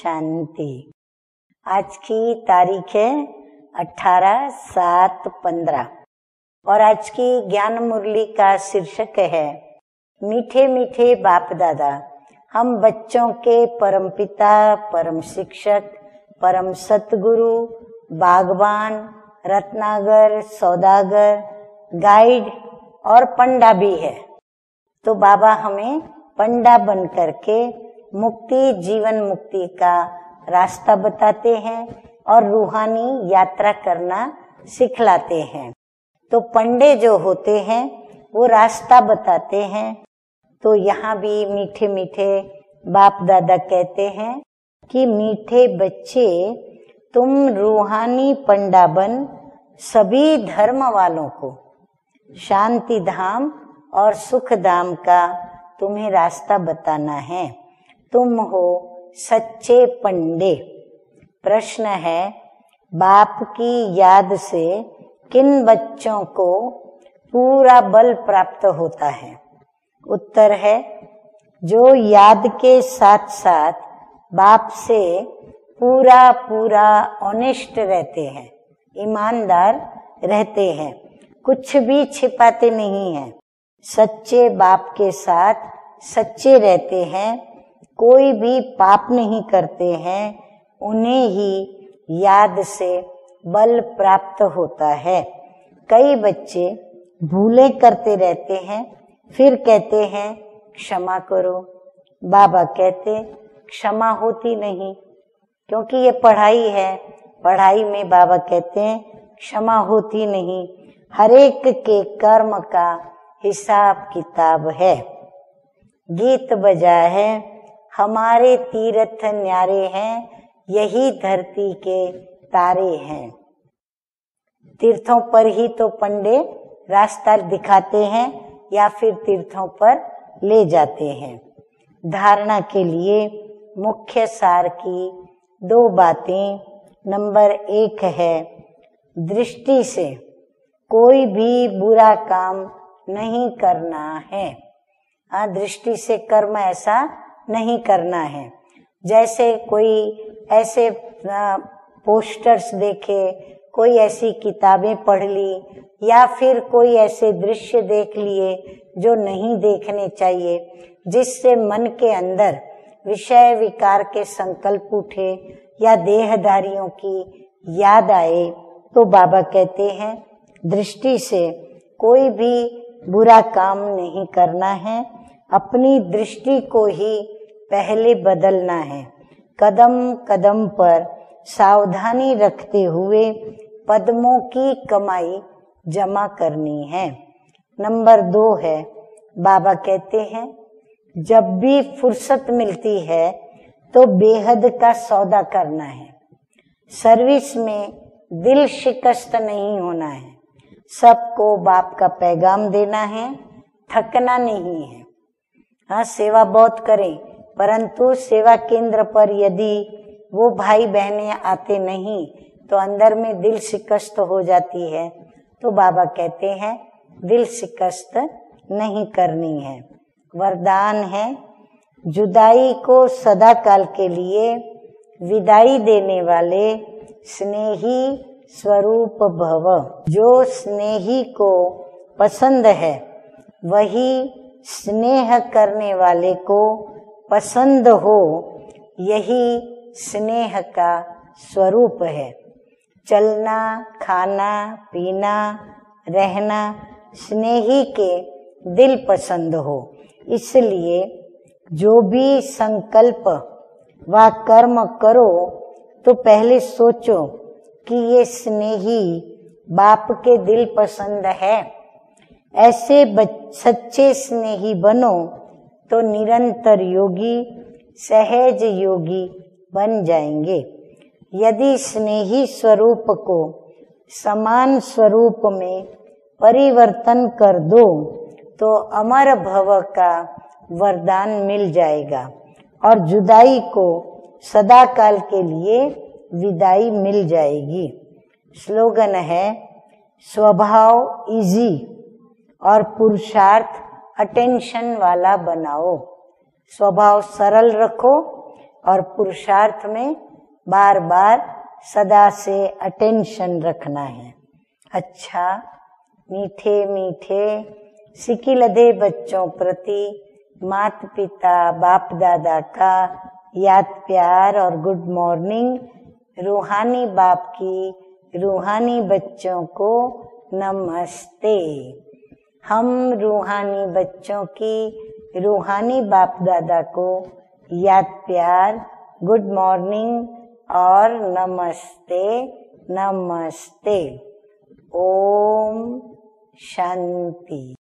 शांति। आज की तारीख है 18/7/15 और आज की ज्ञान मुरली का शीर्षक है मीठे मीठे बाप दादा। हम बच्चों के परम पिता, परम शिक्षक, परम सतगुरु, बागवान, रत्नागर, सौदागर, गाइड और पंडा भी है। तो बाबा हमें पंडा बन करके मुक्ति, जीवन मुक्ति का रास्ता बताते हैं और रूहानी यात्रा करना सिखलाते हैं। तो पंडे जो होते हैं वो रास्ता बताते हैं। तो यहाँ भी मीठे मीठे बाप दादा कहते हैं कि मीठे बच्चे, तुम रूहानी पंडा बन सभी धर्म वालों को शांति धाम और सुख धाम का तुम्हें रास्ता बताना है। तुम हो सच्चे पंडे। प्रश्न है, बाप की याद से किन बच्चों को पूरा बल प्राप्त होता है? उत्तर है, जो याद के साथ साथ बाप से पूरा पूरा ऑनेस्ट रहते हैं, ईमानदार रहते हैं, कुछ भी छिपाते नहीं हैं, सच्चे बाप के साथ सच्चे रहते हैं, कोई भी पाप नहीं करते हैं, उन्हें ही याद से बल प्राप्त होता है। कई बच्चे भूलें करते रहते हैं, फिर कहते हैं क्षमा करो। बाबा कहते क्षमा होती नहीं, क्योंकि ये पढ़ाई है। पढ़ाई में बाबा कहते हैं क्षमा होती नहीं, हर एक के कर्म का हिसाब किताब है। गीत बजा है, हमारे तीर्थ न्यारे हैं, यही धरती के तारे हैं। तीर्थों पर ही तो पंडे रास्ता दिखाते हैं या फिर तीर्थों पर ले जाते हैं। धारणा के लिए मुख्य सार की 2 बातें। नंबर 1 है, दृष्टि से कोई भी बुरा काम नहीं करना है। दृष्टि से कर्म ऐसा नहीं करना है। जैसे कोई ऐसे पोस्टर्स देखे, कोई ऐसी किताबें पढ़ ली या फिर कोई ऐसे दृश्य देख लिए जो नहीं देखने चाहिए, जिससे मन के अंदर विषय विकार के संकल्प उठे या देहधारियों की याद आए, तो बाबा कहते हैं दृष्टि से कोई भी बुरा काम नहीं करना है। अपनी दृष्टि को ही पहले बदलना है। कदम कदम पर सावधानी रखते हुए पद्मों की कमाई जमा करनी है। नंबर 2 है, बाबा कहते हैं जब भी फुर्सत मिलती है तो बेहद का सौदा करना है। सर्विस में दिल शिकस्त नहीं होना है। सबको बाप का पैगाम देना है, थकना नहीं है। सेवा बहुत करें, परंतु सेवा केंद्र पर यदि वो भाई बहनें आते नहीं तो अंदर में दिल शिकस्त हो जाती है। तो बाबा कहते हैं दिल शिकस्त नहीं करनी है। वरदान है, जुदाई को सदा काल के लिए विदाई देने वाले स्नेही स्वरूप भव। जो स्नेही को पसंद है वही स्नेह करने वाले को पसंद हो, यही स्नेह का स्वरूप है। चलना, खाना, पीना, रहना स्नेही के दिल पसंद हो। इसलिए जो भी संकल्प व कर्म करो तो पहले सोचो कि ये स्नेही बाप के दिल पसंद है। ऐसे सच्चे स्नेही बनो तो निरंतर योगी, सहज योगी बन जाएंगे। यदि स्नेही स्वरूप को समान स्वरूप में परिवर्तन कर दो तो अमर भव का वरदान मिल जाएगा और जुदाई को सदा काल के लिए विदाई मिल जाएगी। स्लोगन है, स्वभाव इजी और पुरुषार्थ अटेंशन वाला बनाओ। स्वभाव सरल रखो और पुरुषार्थ में बार बार सदा से अटेंशन रखना है। अच्छा, मीठे मीठे सिकिलधे बच्चों प्रति माता पिता बाप दादा का याद प्यार और गुड मॉर्निंग। रूहानी बाप की रूहानी बच्चों को नमस्ते। हम रूहानी बच्चों की रूहानी बाप दादा को याद प्यार, गुड मॉर्निंग और नमस्ते नमस्ते। ओम शांति।